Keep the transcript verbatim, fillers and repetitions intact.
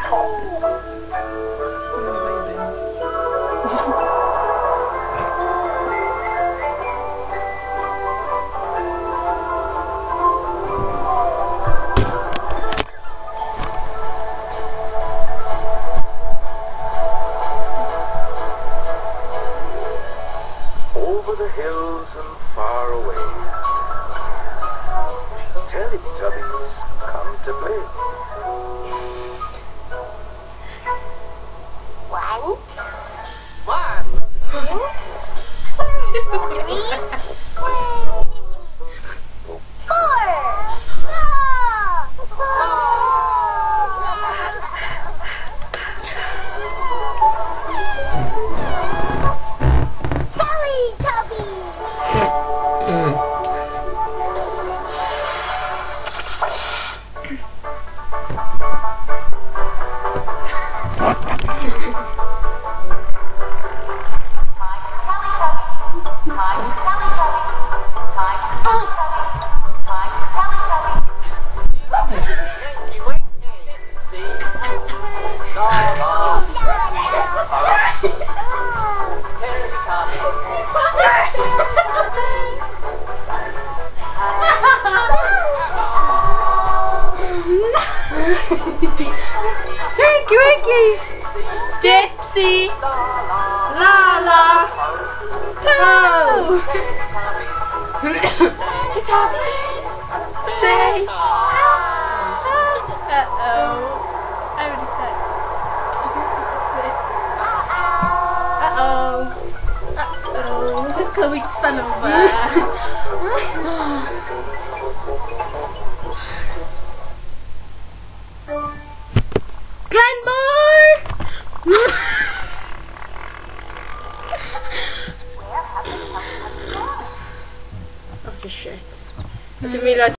Over the hills and far away, teletubies come to play. One, One, three, four. Tinky Winky, Dipsy, Lala, Po, Tommy, say, uh-oh, I already said, uh-oh, uh-oh, look at Chloe's fun over. Oh shit. I didn't realise